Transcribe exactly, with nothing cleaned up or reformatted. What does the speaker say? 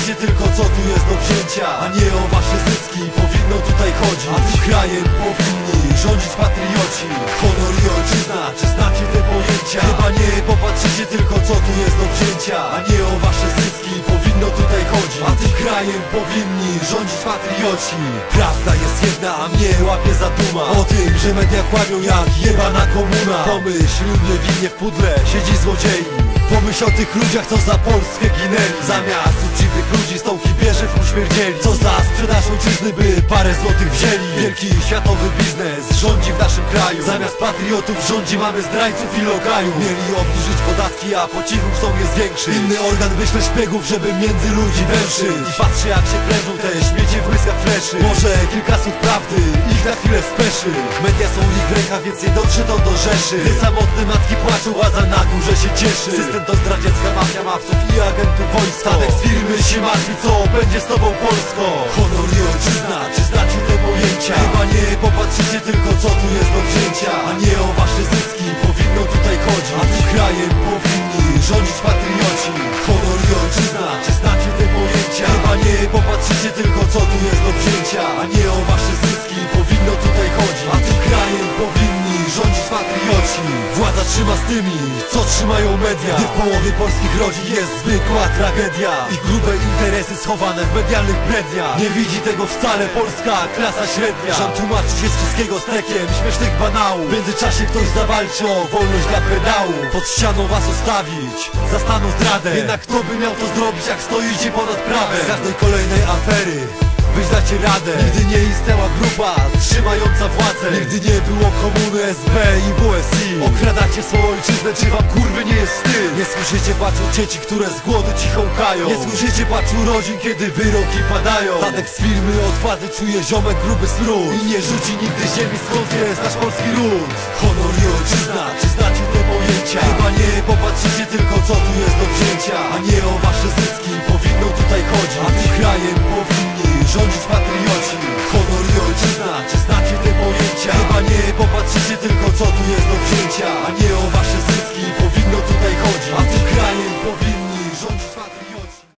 popatrzycie tylko co tu jest do wzięcia, a nie o wasze zyski powinno tutaj chodzić. A tym krajem powinni rządzić patrioci. Honor i ojczyzna, czy znacie te pojęcia? Chyba nie, popatrzycie tylko co tu jest do wzięcia, a nie o wasze zyski powinno tutaj chodzić. A tym krajem powinni rządzić patrioci. Prawda jest jedna, a mnie łapie za duma o tym, że media kłamią jak jebana komuna. Pomyśl, niewinnie w pudle siedzi złodziei. Pomyśl o tych ludziach, co za Polskę ginęli. Zamiast uczciwych ludzi stołki bierze w uśmierdzieli. Co za sprzedaż ojczyzny, by parę złotych wzięli. Wielki światowy biznes rządzi w naszym kraju. Zamiast patriotów rządzi mamy zdrajców i logajów. Mieli obniżyć podatki, a po cichu chcą je zwiększyć. Inny organ wyśle szpiegów, żeby między ludzi węszyć. I patrzy jak się prężą te śmiecie w błyskach fleszy. Może kilka słów prawdy ich na chwilę speszy. Media są ich w rękach, więc nie dotrze to do rzeszy. Gdy samotne matki płaczą, władza na górze się cieszy. System to zdradziecka mafia mawców i agentów wojska. Statek z firmy się martwi, co będzie z tobą Polsko. Honor i ojczyzna, czy znacie te pojęcia? Chyba nie, popatrzycie tylko co tu jest do wzięcia, a nie o wasze zyski powinno tutaj chodzić. A tym krajem powinni rządzić patrioci. Honor i ojczyzna, czy znacie te pojęcia? Chyba nie, popatrzycie tylko co tu jest do wzięcia, a nie o wasze zyski powinno tutaj chodzić. A tym krajem powinni rządzić patrioci. Władza trzyma z tymi, co trzymają media. Gdy w połowie polskich rodzin jest zwykła tragedia i grube interesy schowane w medialnych bredniach. Nie widzi tego wcale polska klasa średnia. Rząd tłumaczy się z wszystkiego stekiem śmiesznych banałów. W międzyczasie ktoś zawalczy o wolność dla pedału. Pod ścianą was ustawić, zastaną zdradę. Jednak kto by miał to zrobić, jak stoicie ponad prawem? Z każdej kolejnej afery wyś dacie radę. Nigdy nie istniała grupa trzymająca władzę. Nigdy nie było komuny, S B i W S I. Okradacie swoją ojczyznę, czy wam kurwy nie jest wstyd? Nie słyszycie płaczu dzieci, które z głodu cicho łkają. Nie słyszycie płaczu rodzin, kiedy wyroki padają. Tadek z firmy od władzy czuje ziomek gruby smród i nie rzuci nigdy ziemi, skąd jest nasz polski ród. Honor i ojczyzna, czy znacie te pojęcia? Chyba nie, popatrzycie tylko co tu jest do wzięcia, a nie o wasze zyski powinno tutaj chodzić.